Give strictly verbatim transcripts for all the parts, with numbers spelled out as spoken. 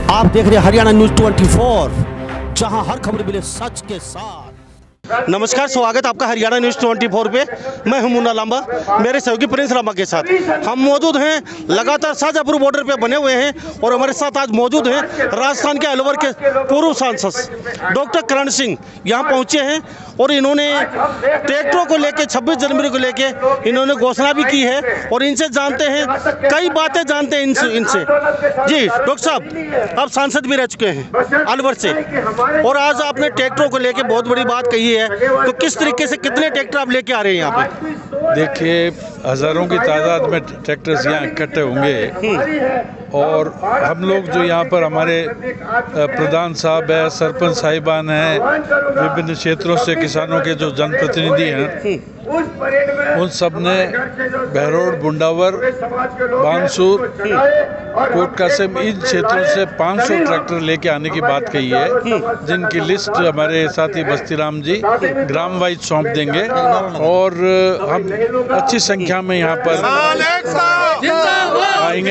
आप देख रहे हैं हरियाणा न्यूज चौबीस, जहां हर खबर मिले सच के साथ। नमस्कार, स्वागत आपका हरियाणा न्यूज चौबीस पे। मैं हूं मुन्ना लांबा, मेरे सहयोगी प्रिंस रामा के साथ हम मौजूद हैं। लगातार शाजापुर बॉर्डर पे बने हुए हैं और हमारे साथ आज मौजूद हैं राजस्थान के अलवर के पूर्व सांसद डॉक्टर करण सिंह यहां पहुंचे हैं और इन्होंने ट्रैक्टरों को लेके छब्बीस जनवरी को लेके इन्होंने घोषणा भी की है और इनसे जानते हैं, कई बातें जानते हैं इनसे इनसे जी डॉक्टर साहब, आप सांसद भी रह चुके हैं अलवर से और आज आपने ट्रैक्टरों को लेके बहुत बड़ी बात कही है, तो किस तरीके से कितने ट्रैक्टर आप लेके आ रहे हैं यहाँ पे? देखिए, हज़ारों की तादाद में ट्रैक्टर्स यहाँ इकट्ठे होंगे और हम लोग जो यहाँ पर हमारे प्रधान साहब है, सरपंच साहिबान हैं, विभिन्न क्षेत्रों से किसानों के जो जनप्रतिनिधि हैं, उन सब ने बहरोड, बुंडावर, बानसूर, कोटकासिम इन क्षेत्रों से पाँच सौ ट्रैक्टर लेके आने की बात कही है, जिनकी लिस्ट हमारे साथी बस्तीराम जी ग्राम वाइज सौंप देंगे और हम अच्छी संख्या में यहाँ पर आएंगे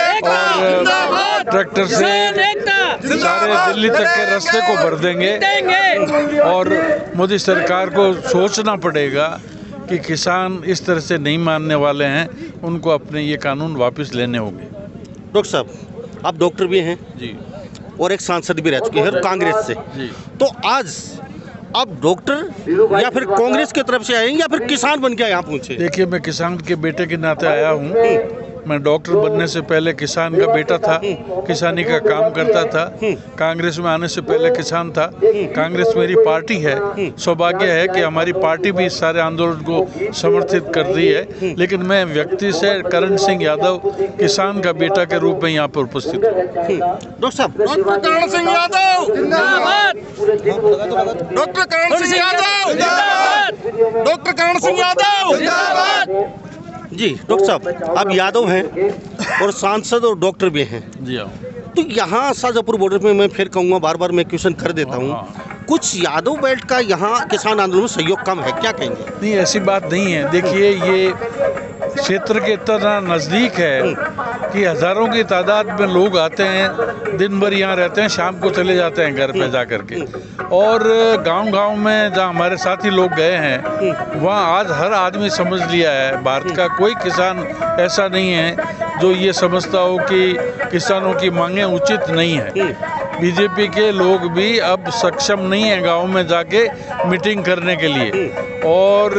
और ट्रैक्टर से सारे दिल्ली तक के रास्ते को भर देंगे। और मोदी सरकार को सोचना पड़ेगा कि किसान इस तरह से नहीं मानने वाले हैं, उनको अपने ये कानून वापस लेने होंगे। डॉक्टर साहब, आप डॉक्टर भी हैं जी और एक सांसद भी रह चुके हैं कांग्रेस से जी। तो आज आप डॉक्टर या फिर कांग्रेस की तरफ से आएंगे या फिर किसान बन के यहाँ पहुंचे? देखिए, मैं किसान के बेटे के नाते आया हूँ। मैं डॉक्टर बनने से पहले किसान का बेटा था, किसानी का काम करता था। कांग्रेस में आने से पहले किसान था। कांग्रेस मेरी पार्टी है। सौभाग्य है कि हमारी पार्टी भी इस सारे आंदोलन को समर्थित कर रही है, लेकिन मैं व्यक्ति से करण सिंह यादव किसान का बेटा के रूप में यहाँ पर उपस्थित हूँ। डॉक्टर साहब, डॉक्टर करण सिंह यादव जिंदाबाद, डॉक्टर करण सिंह यादव जिंदाबाद, डॉक्टर करण सिंह यादव जिंदाबाद। जी डॉक्टर साहब, आप यादव हैं और सांसद और डॉक्टर भी हैं जी हाँ। तो यहाँ शाजापुर बॉर्डर में मैं फिर कहूँगा, बार बार मैं क्वेश्चन कर देता हूँ, कुछ यादव बेल्ट का यहाँ किसान आंदोलन में सहयोग कम है, क्या कहेंगे? नहीं, ऐसी बात नहीं है। देखिए, ये क्षेत्र के इतना नज़दीक है कि हज़ारों की तादाद में लोग आते हैं, दिन भर यहाँ रहते हैं, शाम को चले जाते हैं घर पे जा कर के। और गांव-गांव में जहाँ हमारे साथी लोग गए हैं, वहाँ आज हर आदमी समझ लिया है, भारत का कोई किसान ऐसा नहीं है जो ये समझता हो कि किसानों की मांगें उचित नहीं है। बीजेपी के लोग भी अब सक्षम नहीं है गाँव में जाके मीटिंग करने के लिए, और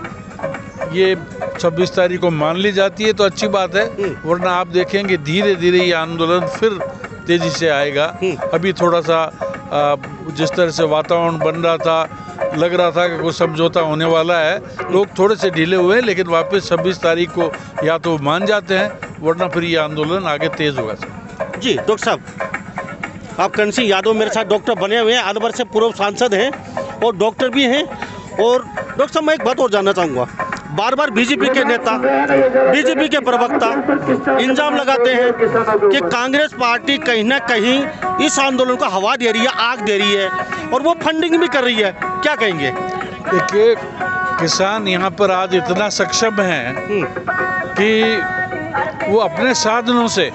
ये छब्बीस तारीख को मान ली जाती है तो अच्छी बात है, वरना आप देखेंगे धीरे धीरे ये आंदोलन फिर तेजी से आएगा। अभी थोड़ा सा जिस तरह से वातावरण बन रहा था, लग रहा था कि कुछ समझौता होने वाला है, लोग थोड़े से ढीले हुए हैं, लेकिन वापस छब्बीस तारीख को या तो मान जाते हैं, वरना फिर ये आंदोलन आगे तेज होगा। जी डॉक्टर साहब, आप करण सिंह यादव मेरे साथ डॉक्टर बने हुए हैं, अलवर से पूर्व सांसद हैं और डॉक्टर भी हैं। और डॉक्टर साहब, मैं एक बात और जानना चाहूँगा, बार बार बीजेपी के नेता, बीजेपी के प्रवक्ता इल्जाम लगाते हैं कि कांग्रेस पार्टी कहीं ना कहीं इस आंदोलन को हवा दे रही है, आग दे रही है और वो फंडिंग भी कर रही है, क्या कहेंगे? देखिए, किसान यहाँ पर आज इतना सक्षम है कि वो अपने साधनों से,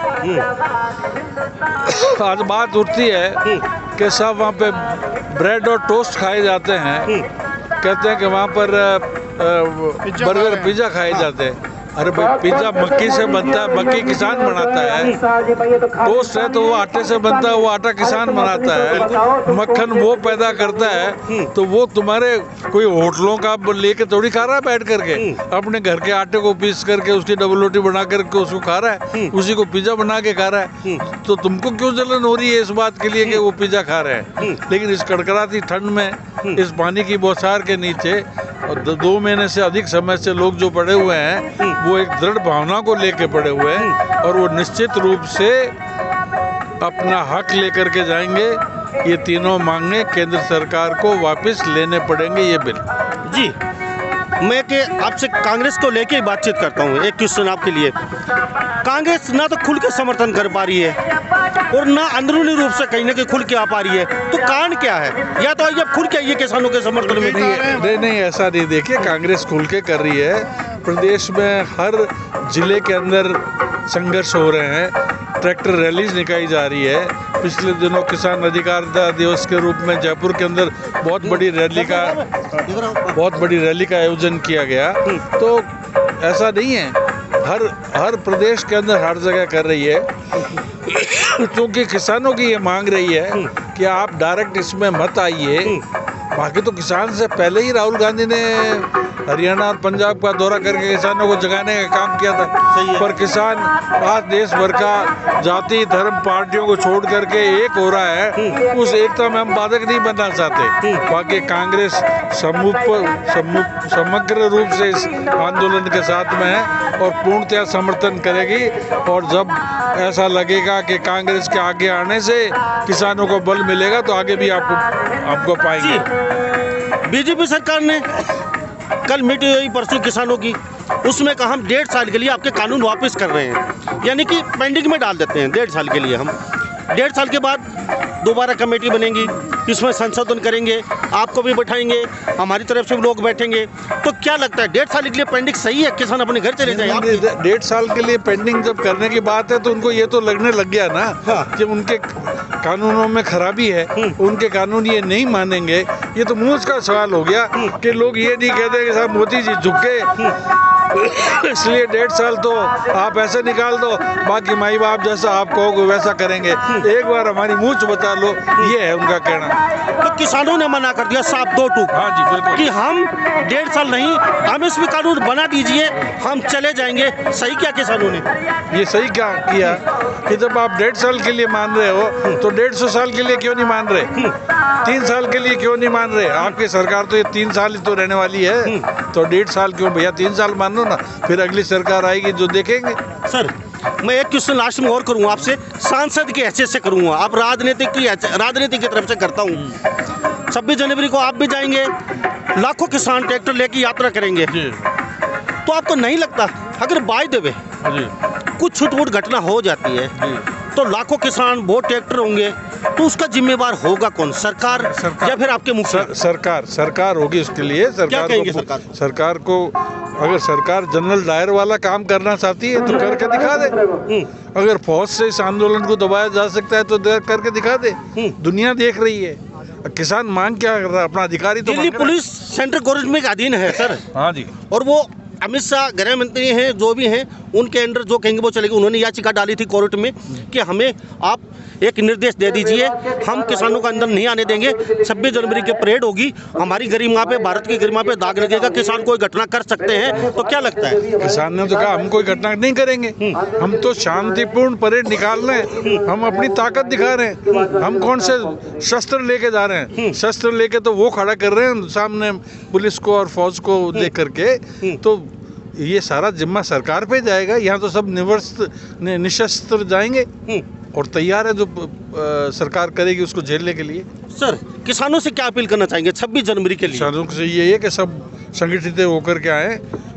आज बात उठती है कि सब वहाँ पे ब्रेड और टोस्ट खाए जाते हैं, कहते हैं कि वहाँ पर बर्गर पिज़्ज़ा खाए जाते हैं। अरे भाई, पिज़्ज़ा मक्की से बनता है, मक्की किसान बनाता है। टोस्ट है तो वो आटे से बनता है, वो आटा किसान बनाता है। मक्खन वो पैदा करता है, तो वो तुम्हारे कोई होटलों का लेके थोड़ी खा रहा है बैठ करके, अपने घर के आटे को पीस करके उसकी डबल रोटी बना करके उसको खा रहा है, उसी को पिज़्ज़ा बना के खा रहा है। तो तुमको क्यों जलन हो रही है इस बात के लिए कि वो पिज़्ज़ा खा रहे हैं? लेकिन इस कड़कड़ाती ठंड में, इस पानी की बौछार के नीचे, और दो महीने से अधिक समय से लोग जो पड़े हुए हैं, वो एक दृढ़ भावना को लेके पड़े हुए हैं और वो निश्चित रूप से अपना हक लेकर के जाएंगे। ये तीनों मांगे केंद्र सरकार को वापस लेने पड़ेंगे ये बिल। जी, मैं के आपसे कांग्रेस को लेके बातचीत करता हूँ। एक क्वेश्चन आपके लिए, कांग्रेस ना तो खुल के समर्थन कर पा रही है और ना अंदरूनी रूप से कहीं ना कहीं खुल के आ पा रही है, तो कारण क्या है? या तो ये खुल के आइए किसानों के समर्थन में। नहीं नहीं, ऐसा नहीं। देखिए, कांग्रेस खुल के कर रही है, प्रदेश में हर जिले के अंदर संघर्ष हो रहे हैं, ट्रैक्टर रैलीज निकाली जा रही है, पिछले दिनों किसान अधिकार दिवस के रूप में जयपुर के अंदर बहुत बड़ी रैली का बहुत बड़ी रैली का आयोजन किया गया। तो ऐसा नहीं है, हर हर प्रदेश के अंदर हर जगह कर रही है, क्योंकि किसानों की ये मांग रही है कि आप डायरेक्ट इसमें मत आइए। बाकी तो किसान से पहले ही राहुल गांधी ने हरियाणा और पंजाब का दौरा करके किसानों को जगाने का काम किया था। पर किसान आज देश भर का जाति धर्म पार्टियों को छोड़ करके एक हो रहा है, उस एकता में हम बाधक नहीं बनना चाहते। बाकी कांग्रेस समग्र रूप से इस आंदोलन के साथ में है और पूर्णतः समर्थन करेगी। और जब ऐसा लगेगा कि कांग्रेस के आगे आने से किसानों को बल मिलेगा तो आगे भी आपको आपको पाएंगे। बीजेपी सरकार ने कल मीटिंग हुई परसों किसानों की, उसमें कहा हम डेढ़ साल के लिए आपके कानून वापस कर रहे हैं, यानी कि पेंडिंग में डाल देते हैं डेढ़ साल के लिए। हम डेढ़ साल के बाद दोबारा कमेटी बनेगी, इसमें संशोधन करेंगे, आपको भी बैठाएंगे, हमारी तरफ से भी लोग बैठेंगे। तो क्या लगता है डेढ़ साल के लिए पेंडिंग सही है, किसान अपने घर चले जाए? डेढ़ साल के लिए पेंडिंग जब करने की बात है तो उनको ये तो लगने लग गया ना। हाँ। कि उनके कानूनों में खराबी है, उनके कानून ये नहीं मानेंगे। ये तो मुँह का सवाल हो गया कि लोग ये नहीं कहते कि साहब मोदी जी झुके, इसलिए डेढ़ साल तो आप ऐसे निकाल दो, बाकी माई बाप जैसा आप कहोगे वैसा करेंगे, एक बार हमारी मूंछ बता लो, ये है उनका कहना। तो किसानों ने मना कर दिया साफ दो टूक। हाँ जी बिल्कुल, कि हम डेढ़ साल नहीं, हम इसमें कानून बना दीजिए, हम चले जाएंगे। सही क्या किसानों ने? ये सही क्या किया कि जब आप डेढ़ साल के लिए मान रहे हो तो डेढ़ सौ साल के लिए क्यों नहीं मान रहे, तीन साल के लिए क्यों नहीं मान रहे? आपकी सरकार तो ये तीन साल ही तो रहने वाली है, तो डेढ़ साल क्यों भैया, तीन साल मान लो ना, फिर अगली सरकार आएगी जो देखेंगे। सर मैं एक क्वेश्चन लास्ट में और करूंगा आपसे, सांसद की हैसियत से करूंगा, आप राजनीतिक की राजनीति की तरफ से करता हूँ। छब्बीस जनवरी को आप भी जाएंगे, लाखों किसान ट्रैक्टर लेके यात्रा करेंगे, तो आपको नहीं लगता अगर बाय द वे कुछ छूट-वूट घटना हो जाती है तो लाखों किसान बहुत ट्रैक्टर होंगे, तो उसका जिम्मेवार होगा कौन? सरकार, सरकार या फिर आपके मुखिया? सर, सरकार सरकार होगी उसके लिए। सरकार को सरकार? सरकार को अगर सरकार जनरल डायर वाला काम करना चाहती है तो करके दिखा दे। अगर फौज से इस आंदोलन को दबाया जा सकता है तो करके दिखा दे। दुनिया देख रही है, किसान मांग क्या कर रहा है, अपना अधिकारी तो दिल्ली पुलिस सेंट्रल गवर्नमेंट के अधीन है सर। हाँ जी, और वो अमित शाह गृह मंत्री हैं, जो भी हैं उनके अंडर जो कहेंगे वो चलेगी। उन्होंने याचिका डाली थी कोर्ट में कि हमें आप एक निर्देश दे दीजिए, हम किसानों को अंदर नहीं आने देंगे, छब्बीस जनवरी की परेड होगी, हमारी गरिमा पे, भारत की गरिमा पे दाग लगेगा, किसान कोई घटना कर सकते हैं। तो क्या लगता है? किसान ने तो कहा हम कोई घटना नहीं करेंगे, हम तो शांतिपूर्ण परेड निकाल रहे हैं, हम अपनी ताकत दिखा रहे हैं। हम कौन से शस्त्र लेके जा रहे हैं? शस्त्र लेके तो वो खड़ा कर रहे हैं सामने पुलिस को और फौज को देख करके, तो ये सारा जिम्मा सरकार पे जाएगा। यहाँ तो सब निवस्त्र निशस्त्र जाएंगे और तैयार है जो आ, सरकार करेगी उसको झेलने के लिए। सर किसानों से क्या अपील करना चाहेंगे छब्बीस जनवरी के लिए? किसानों से ये है कि सब संगठित होकर के आए,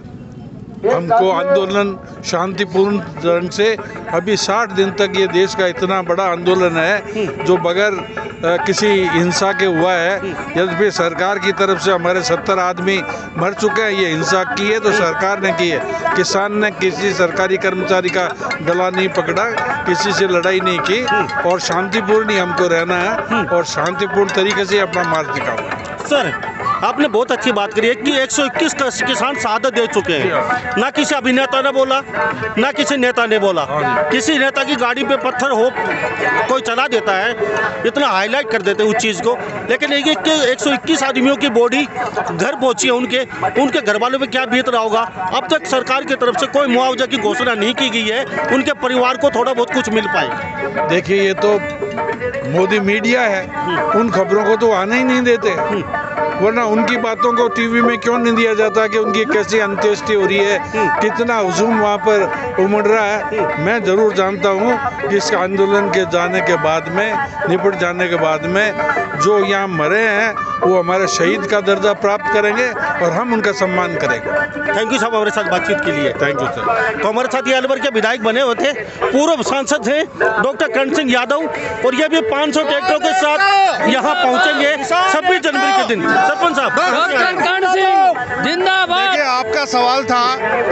हमको आंदोलन शांतिपूर्ण ढंग से, अभी साठ दिन तक ये देश का इतना बड़ा आंदोलन है जो बगैर किसी हिंसा के हुआ है। यद्यपि सरकार की तरफ से हमारे सत्तर आदमी मर चुके हैं, ये हिंसा की है तो सरकार ने की है। किसान ने किसी सरकारी कर्मचारी का गला नहीं पकड़ा, किसी से लड़ाई नहीं की, और शांतिपूर्ण ही हमको रहना है और शांतिपूर्ण तरीके से अपना मार्ग दिखाना। सर आपने बहुत अच्छी बात करी है कि एक सौ इक्कीस किसान शहादत दे चुके हैं। ना किसी अभिनेता ने बोला, ना किसी नेता ने बोला। किसी नेता की गाड़ी पे पत्थर हो कोई चला देता है, इतना हाईलाइट कर देते हैं उस चीज़ को, लेकिन ये कि एक सौ इक्कीस आदमियों की बॉडी घर पहुंची है, उनके उनके घर वालों पे क्या बीत रहा होगा। अब तक सरकार की तरफ से कोई मुआवजा की घोषणा नहीं की गई है, उनके परिवार को थोड़ा बहुत कुछ मिल पाए। देखिए ये तो मोदी मीडिया है, उन खबरों को तो आने ही नहीं देते, वरना उनकी बातों को टीवी में क्यों नहीं दिया जाता कि उनकी कैसी अंत्येष्टि हो रही है, कितना हुजूम वहाँ पर उमड़ रहा है। मैं ज़रूर जानता हूँ कि इस आंदोलन के जाने के बाद में, निपट जाने के बाद में, जो यहाँ मरे हैं वो हमारे शहीद का दर्जा प्राप्त करेंगे और हम उनका सम्मान करेंगे। थैंक यू साहब हमारे साथ बातचीत के लिए। Thank you sir. तो हमारे साथ ये अलवर के विधायक बने हुए थे, पूर्व सांसद हैं डॉक्टर करण सिंह यादव, और ये भी पाँच सौ ट्रैक्टरों के साथ यहाँ पहुँचेंगे छब्बीस जनवरी के दिन। सरपंच साहब, डॉक्टर कर्ण सिंह जिंदाबाद। देखिए, आपका सवाल था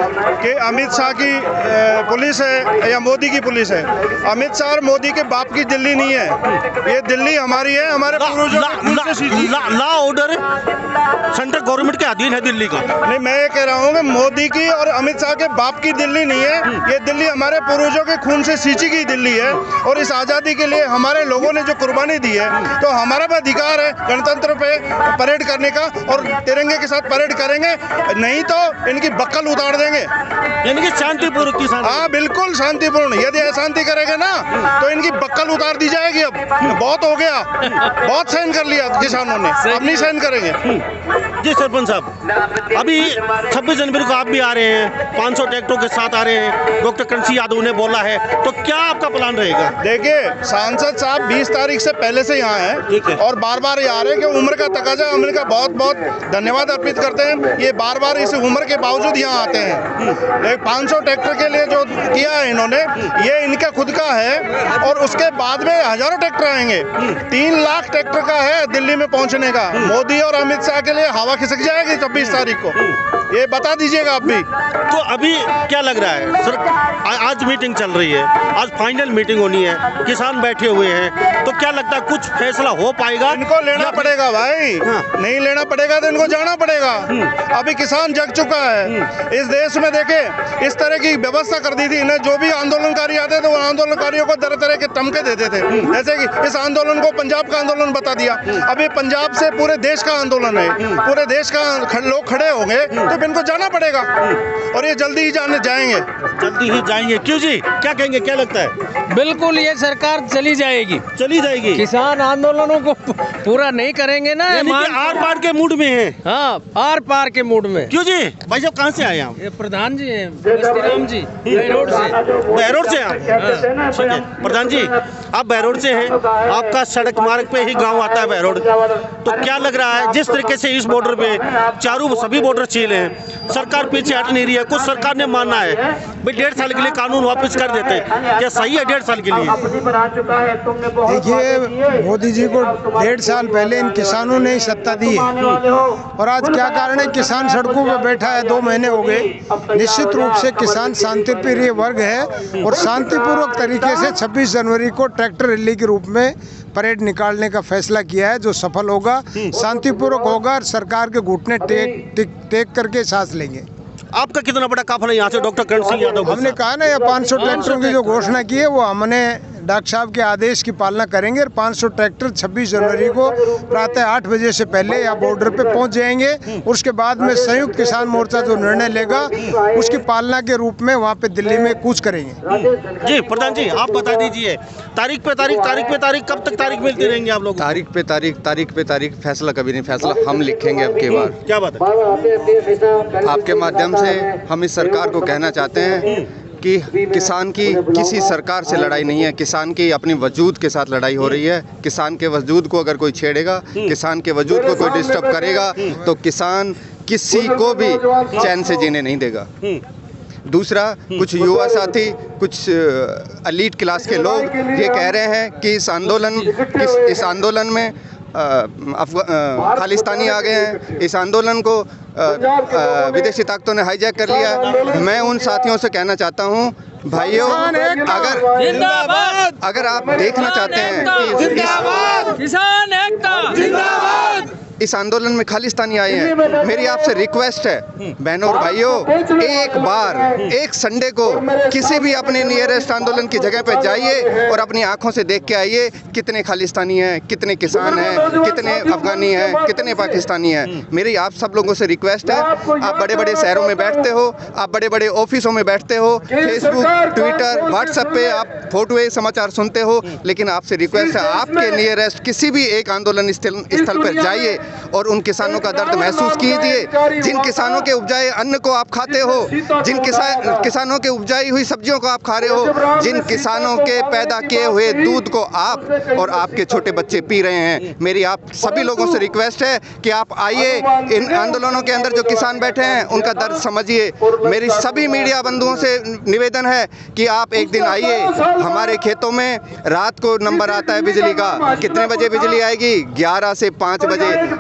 कि अमित शाह की अ, पुलिस है या मोदी की पुलिस है। अमित शाह और मोदी के बाप की दिल्ली नहीं है, ये दिल्ली हमारी है, हमारे पूर्वजों ला, की खून ला, से सींची। Law, law order central government के अधीन है दिल्ली का। नहीं, मैं ये कह रहा हूँ कि मोदी की और अमित शाह के बाप की दिल्ली नहीं है, ये दिल्ली हमारे पूर्वजों के खून से सींची गई दिल्ली है। और इस आज़ादी के लिए हमारे लोगों ने जो कुर्बानी दी है, तो हमारा भी अधिकार है गणतंत्र पे परेड करने का, और तिरंगे के साथ परेड करेंगे, नहीं तो इनकी बक्कल उतार देंगे। यानी कि शांतिपूर्वक किसान। हाँ, बिल्कुल शांतिपूर्ण। यदि अशांति करेंगे ना तो इनकी बक्कल उतार दी जाएगी। अब बहुत हो गया, बहुत सहन कर लिया किसानों ने, अब नहीं सहन करेंगे। जी सरपंच साहब, अभी छब्बीस जनवरी को आप भी आ रहे हैं, पाँच सौ ट्रैक्टरों के साथ आ रहे हैं, डॉक्टर कर्ण सिंह यादव ने बोला है, तो क्या आपका प्लान रहेगा? देखिए, सांसद साहब बीस तारीख से पहले से यहाँ ठीक है। हैं और बार बार ये आ रहे हैं कि उम्र का तकाजा, हम इनका बहुत बहुत धन्यवाद अर्पित करते हैं। ये बार बार इस उम्र के बावजूद यहाँ आते हैं। एक पाँच सौ ट्रैक्टर के लिए जो किया है इन्होंने, ये इनका खुद का है, और उसके बाद में हजारों ट्रैक्टर आएंगे। तीन लाख ट्रैक्टर का है दिल्ली में पहुँचने का। मोदी और अमित शाह के लिए हवा खिसक जाएगी छब्बीस तारीख को, ये बता दीजिएगा आप भी। तो अभी क्या लग रहा है सर, आ- आज मीटिंग चल रही है, आज फाइनल मीटिंग होनी है, किसान बैठे हुए हैं, तो क्या लगता है कुछ फैसला हो पाएगा? इनको लेना पड़ेगा भाई, हाँ। नहीं लेना पड़ेगा तो इनको जाना पड़ेगा। अभी किसान जग चुका है इस देश में। देखे, इस तरह की व्यवस्था कर दी थी इन्हें, जो भी आंदोलनकारी आते थे वो आंदोलनकारियों को तरह तरह के टमके देते थे। जैसे कि इस आंदोलन को पंजाब का आंदोलन बता दिया, अभी पंजाब से पूरे देश का आंदोलन है, पूरे देश का ख- लोग खड़े होंगे, तो इनको जाना पड़ेगा, और ये जल्दी ही जाने जाएंगे। जल्दी ही जाएंगे। क्यों जी, क्या कहेंगे, क्या लगता है? बिल्कुल ये सरकार चली जाएगी, चली जाएगी। किसान आंदोलनों को पूरा नहीं करेंगे ना। यानी कि मान- आर पार के मूड में है। हाँ, आर पार के मूड में। क्यों जी, भाई साहब कहाँ से आए आप? ये प्रधान जी हैं, बस्तीराम जी, रोड से। बहरोड से आप? ठीक है प्रधान जी, आप बहरोड से हैं, आपका सड़क मार्ग पे ही गांव आता है बहरोड, तो क्या लग रहा है जिस तरीके से इस बॉर्डर पे चारों सभी बॉर्डर सील हैं, सरकार पीछे हट नहीं रही है, कुछ सरकार ने मानना है भाई डेढ़ साल के लिए कानून वापस कर देते हैं, क्या सही है डेढ़ साल के लिए? देखिए, मोदी जी को डेढ़ साल पहले इन किसानों ने ही सत्ता दी है, और आज क्या कारण है किसान सड़कों पर बैठा है, दो महीने हो गए। निश्चित रूप से किसान शांतिप्रिय वर्ग है, और शांतिपूर्वक तरीके से छब्बीस जनवरी को ट्रैक्टर रैली के रूप में परेड निकालने का फैसला किया है, जो सफल होगा, शांतिपूर्वक होगा, और सरकार के घुटने टेक टेक टेक करके सांस लेंगे। आपका कितना बड़ा काफिला यहाँ से डॉक्टर कर्ण सिंह यादव? हमने कहा ना, ये पाँच सौ ट्रैक्टरों की जो घोषणा की है, वो हमने डॉक्टर साहब के आदेश की पालना करेंगे, और पाँच सौ ट्रैक्टर छब्बीस जनवरी को प्रातः आठ बजे से पहले या बॉर्डर पे पहुंच जाएंगे। उसके बाद में संयुक्त किसान मोर्चा जो निर्णय लेगा, उसकी पालना के रूप में वहां पे दिल्ली में कूच करेंगे। जी प्रधान जी, आप बता दीजिए, तारीख पे तारीख तारीख पे तारीख कब तक तारीख मिलती रहेंगी आप लोग? तारीख पे तारीख तारीख पे तारीख फैसला कभी नहीं, फैसला हम लिखेंगे अब की बार। क्या बात है? आपके माध्यम से हम इस सरकार को कहना चाहते हैं कि किसान की किसी सरकार से लड़ाई नहीं है, किसान की अपनी वजूद के साथ लड़ाई हो रही है। किसान के वजूद को अगर कोई छेड़ेगा, किसान के वजूद को कोई डिस्टर्ब करेगा, तो किसान किसी को भी चैन से जीने नहीं देगा। दूसरा, कुछ युवा साथी, कुछ एलीट क्लास के लोग ये कह रहे हैं कि इस आंदोलन इस, इस आंदोलन में अफगा खालिस्तानी आ गए हैं, इस आंदोलन को आ, आ, विदेशी ताकतों ने हाईजैक कर लिया। मैं उन साथियों से कहना चाहता हूँ, भाइयों, अगर जिंदाबाद, अगर आप देखना चाहते हैं कि इस, किसान एकता जिंदाबाद, इस आंदोलन में खालिस्तानी आए हैं, मेरी आपसे रिक्वेस्ट है बहनों और भाइयों, एक बार एक संडे को किसी भी अपने नियरेस्ट आंदोलन की जगह पर जाइए और अपनी आंखों से देख के आइए कितने खालिस्तानी हैं, कितने किसान हैं, कितने अफगानी हैं, कितने पाकिस्तानी हैं। मेरी आप सब लोगों से रिक्वेस्ट है, आप बड़े बड़े शहरों में बैठते हो, आप बड़े बड़े ऑफिसों में बैठते हो, फेसबुक, ट्विटर, व्हाट्सएप पे आप फोटो समाचार सुनते हो, लेकिन आपसे रिक्वेस्ट है आपके नियरेस्ट किसी भी एक आंदोलन स्थल स्थल पर जाइए और उन किसानों का दर्द महसूस कीजिए। जिन किसानों के उपजाए अन्न को आप खाते हो, जिन किसान किसानों के उपजाई हुई सब्जियों को आप खा रहे हो, जिन किसानों के पैदा किए हुए दूध को आप और आपके छोटे बच्चे पी रहे हैं, मेरी आप सभी लोगों से रिक्वेस्ट है कि आप आइए, इन आंदोलनों के अंदर जो किसान बैठे हैं उनका दर्द समझिए। मेरी सभी मीडिया बंधुओं से निवेदन है कि आप एक दिन आइए हमारे खेतों में। रात को नंबर आता है बिजली का, कितने बजे बिजली आएगी? ग्यारह से पाँच बजे।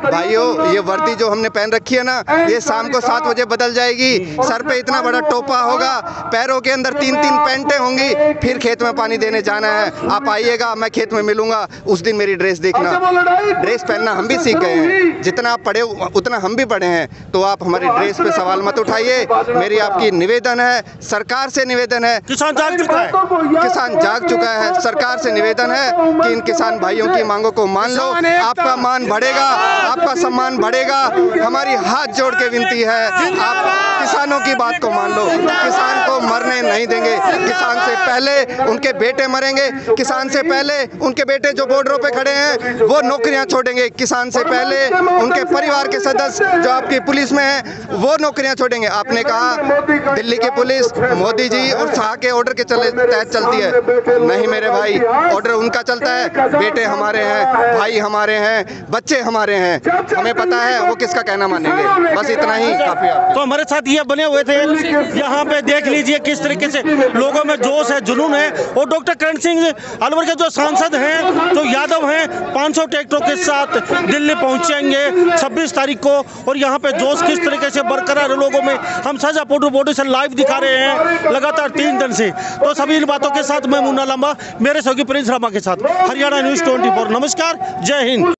भाइयों, ये वर्दी जो हमने पहन रखी है ना, ये शाम को सात बजे बदल जाएगी। सर पे इतना बड़ा टोपा होगा, पैरों के अंदर तीन तीन पैंटें होंगी, फिर खेत में पानी देने जाना है। आप आइएगा, मैं खेत में मिलूंगा, उस दिन मेरी ड्रेस देखना। ड्रेस पहनना हम भी सीख गए हैं, जितना आप पढ़े उतना हम भी पढ़े हैं, तो आप हमारी ड्रेस पे सवाल मत उठाइए। मेरी आपकी निवेदन है, सरकार से निवेदन है। किसान जाग चुका है, किसान जाग चुका है। सरकार से निवेदन है कि इन किसान भाइयों की मांगों को मान लो, आपका मान बढ़ेगा, आपका सम्मान बढ़ेगा। हमारी हाथ जोड़ के विनती है, आप किसानों की बात को मान लो। किसान को मरने नहीं देंगे। किसान से पहले उनके बेटे मरेंगे, किसान से पहले उनके बेटे जो बॉर्डरों पे खड़े हैं वो नौकरियां छोड़ेंगे, किसान से पहले उनके परिवार के सदस्य जो आपकी पुलिस में हैं वो नौकरियां छोड़ेंगे। आपने कहा दिल्ली की पुलिस मोदी जी और शाह के ऑर्डर के चले तहत चलती है, नहीं मेरे भाई, ऑर्डर उनका चलता है। बेटे हमारे हैं, भाई हमारे हैं, बच्चे हमारे हैं, हमें पता है वो किसका कहना मानेंगे। बस इतना ही काफी है। तो हमारे साथ ये बने हुए थे, यहाँ पे देख लीजिए किस तरीके से लोगों में जोश है, जुनून है। और डॉक्टर करण सिंह अलवर के जो सांसद हैं, जो यादव हैं, पाँच सौ ट्रैक्टरों के साथ दिल्ली पहुंचेंगे छब्बीस तारीख को। और यहाँ पे जोश किस तरीके से बरकरार है लोगों में, हम साझा फोटो फोटो से लाइव दिखा रहे हैं लगातार तीन दिन से। तो सभी इन बातों के साथ मैं मुन्ना लांबा, मेरे सहयोगी प्रिंस रामा के साथ, हरियाणा न्यूज़ चौबीस। नमस्कार, जय हिंद।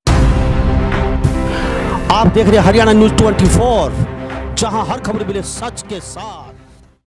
आप देख रहे हैं हरियाणा न्यूज़ चौबीस, जहां हर खबर मिले सच के साथ।